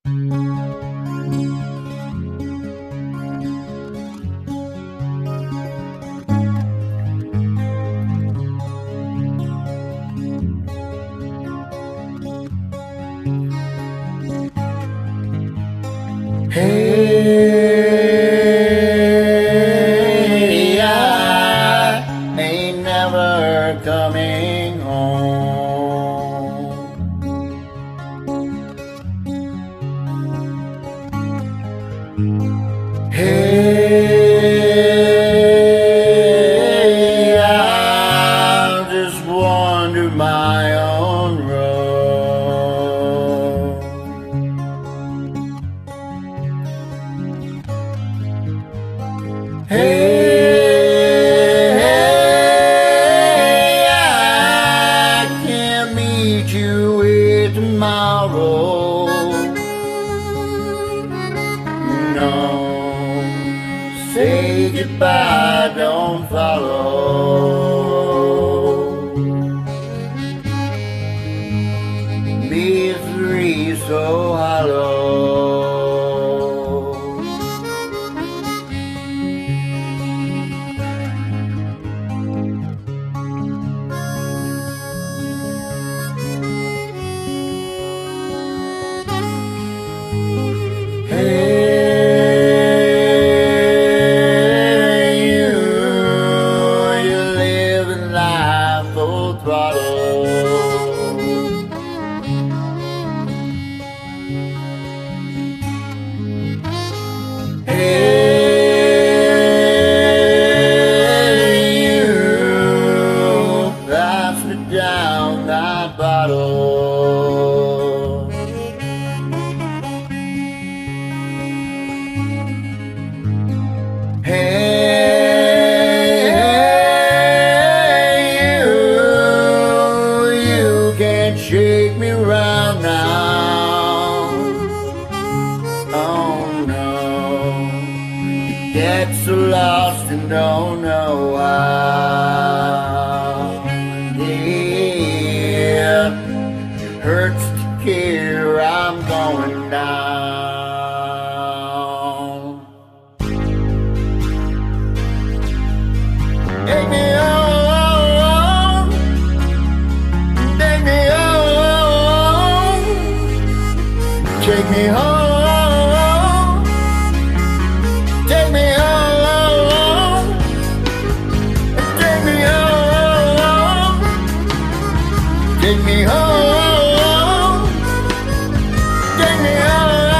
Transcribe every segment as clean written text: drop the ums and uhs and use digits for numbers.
Hey, I ain't never coming home. Hey, I'll just wander my own road. Hey, I can't meet you here tomorrow. No, say goodbye, don't follow. Misery so hollow. Hey, you're living life full throttle. Hey, you pass me down that bottle. Hey, you can't shake me round now. Oh no, you get so lost and don't know why. Yeah, it hurts to care I'm going down. Take me home, take me home, take me home, take me home, take me home, take me home, take me home.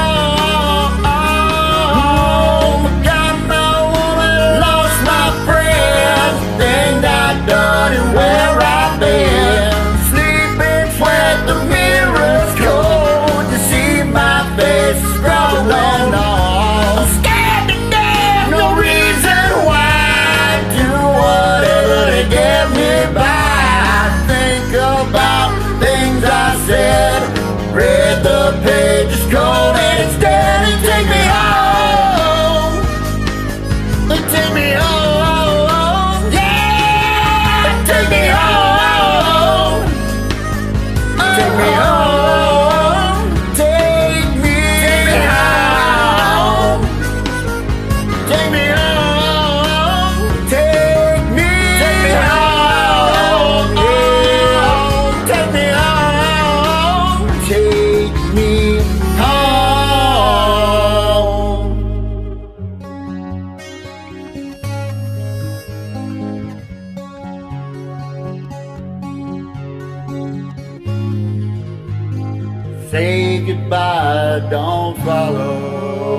Got my woman, lost my friend, things I've done and where I've been. Sleeping with the mirror's cold to see my face scrolling on. I'm scared to death, no reason why. Do whatever to get me by. Think about things I said, read the pages cold and instead take me home. Take me home, yeah. Take me home. Take me home. Take me home. Take me home. Take me home. Yeah. Take me home. Take me home. Say goodbye, don't follow.